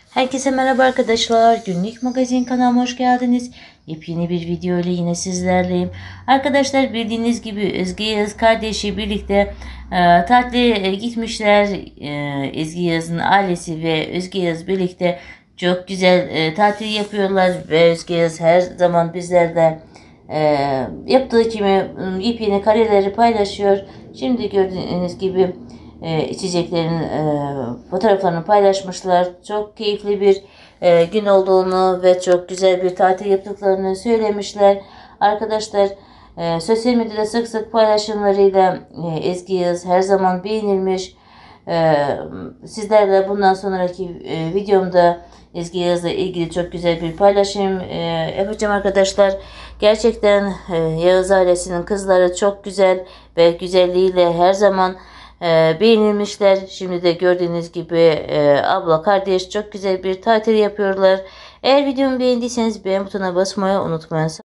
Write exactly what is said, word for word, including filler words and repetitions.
Herkese merhaba arkadaşlar. Günlük magazin kanalıma hoş geldiniz. Yepyeni bir video ile yine sizlerleyim. Arkadaşlar bildiğiniz gibi Özge Yağız kardeşi birlikte e, tatile gitmişler. E, Ezgi Yağız'ın ailesi ve Özge Yağız birlikte çok güzel e, tatil yapıyorlar. Ve Özge Yağız her zaman bizlerle e, yaptığı gibi yepyeni kareleri paylaşıyor. Şimdi gördüğünüz gibi e, içeceklerin e, fotoğraflarını paylaşmışlar. Çok keyifli bir e, gün olduğunu ve çok güzel bir tatil yaptıklarını söylemişler. Arkadaşlar e, sosyal medyada sık sık paylaşımlarıyla e, Ezgi Yağız her zaman beğenilmiş. E, sizlerle bundan sonraki e, videomda Ezgi Yağız'la ilgili çok güzel bir paylaşım e, yapacağım arkadaşlar. Gerçekten e, Yağız ailesinin kızları çok güzel ve güzelliğiyle her zaman e, beğenilmişler. Şimdi de gördüğünüz gibi e, abla kardeş çok güzel bir tatil yapıyorlar. Eğer videomu beğendiyseniz beğen butonuna basmayı unutmayın.